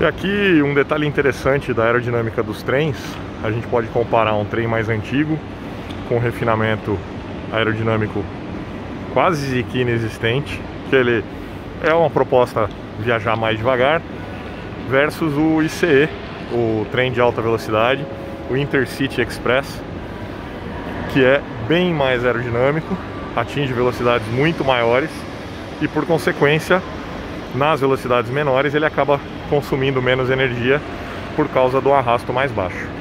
E aqui um detalhe interessante da aerodinâmica dos trens, a gente pode comparar um trem mais antigo com refinamento aerodinâmico quase que inexistente, que ele é uma proposta viajar mais devagar, versus o ICE, o trem de alta velocidade, o Intercity Express, que é bem mais aerodinâmico, atinge velocidades muito maiores e, por consequência, nas velocidades menores ele acaba consumindo menos energia por causa do arrasto mais baixo.